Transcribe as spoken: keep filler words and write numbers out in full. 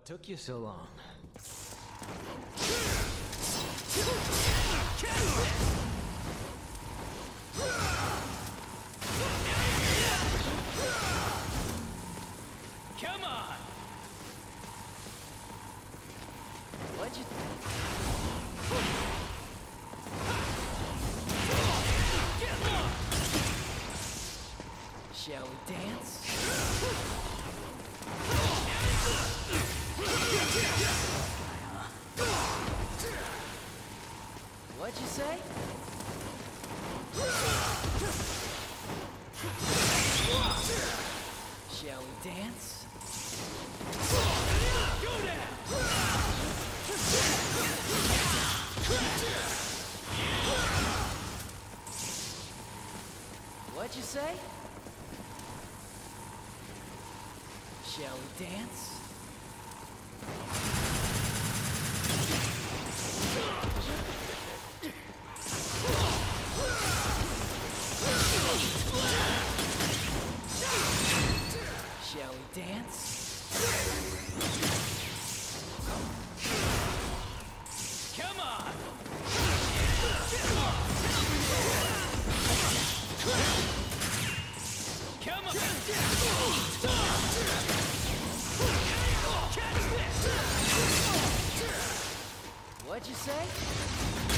took you so long? Come on! What'd you think? Shall we dance? What'd you say? Shall we dance? Go down! What'd you say? Shall we dance? Shall we dance? Come on! Come on! Catch this! What'd you say?